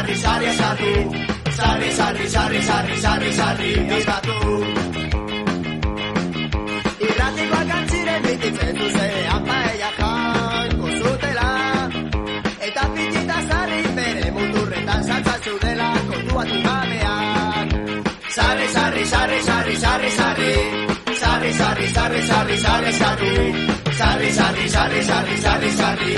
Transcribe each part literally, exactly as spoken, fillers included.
sarri, sarri esatu. Sarri, sarri, sarri, sarri, sarri, sarri eskatu. Irratikoak antziren bititzen zuzenean paella jango zutela. Eta pitita sarri bere muturretan saltzatzu dela kontuatu gabean. Sarri, sarri, sarri, sarri, sarri, sarri. Sarri, sarri, sarri, sarri, sarri, sarri. Sarri, sarri, sarri, sarri, sarri, sarri.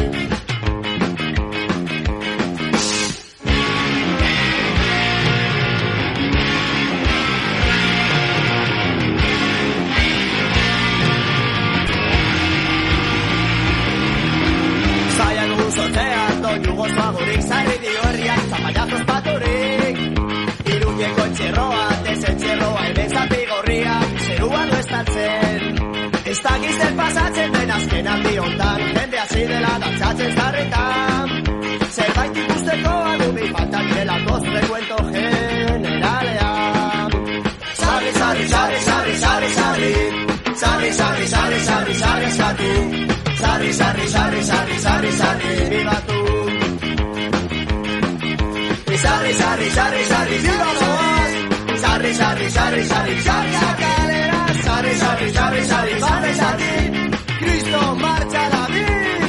Gozagurik zarri dio herriak zapallazos paturik. Iruñeko txerroa, desetxerroa, hemen zapigorria, zerua du estaltzen. Ez dakizten pasatzen den azken aldi hontan, jende hasi dela dantzatzen zarretan. Zerbait ikusteko adumi faltan direla gozre cuento generalean. Sarri, sarri, sarri, sarri, sarri, sarri. Sarri, sarri, sarri, sarri, sarri, sarri. Sarri, sarri, sarri, sarri, sarri, sarri, bibatu. Sarri, sarri, sarri, sarri, viva vos. Sarri, sarri, sarri, sarri, sarri, calera. Sarri, sarri, sarri, sarri, sarri, sarri. Cristo marcha David.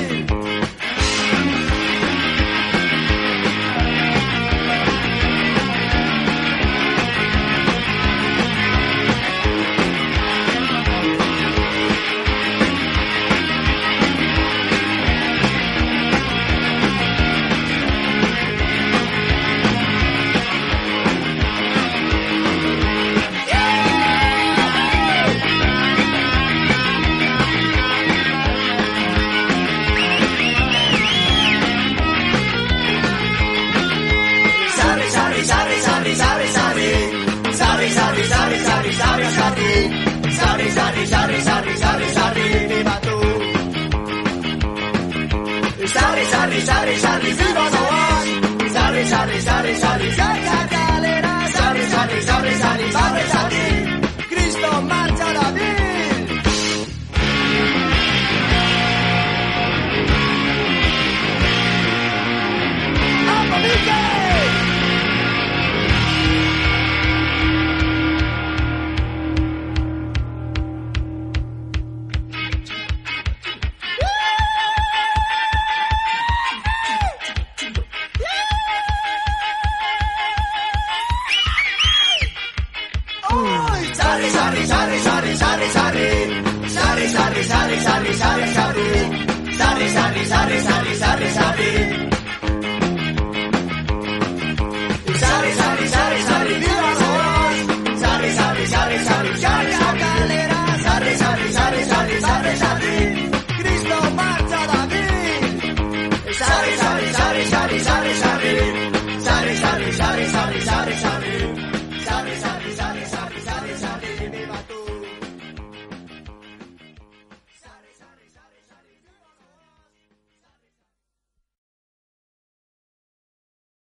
Sarri, sarri, sarri, sarri, sarri, sarri, viva tu. Sarri, sarri, sarri, sarri, viva vos. Sarri, sarri, sarri, sarri, sarri, calera. Sarri, sarri, sarri, sarri, sarri, sarri. Cristo marcha David. ¡Vamos, Miguel! Sarri, sarri, sarri, sarri, sarri, sarri. Sarri, sarri, sarri, sarri, sarri, sarri. Sarri, sarri, sarri, sarri, sarri, sarri.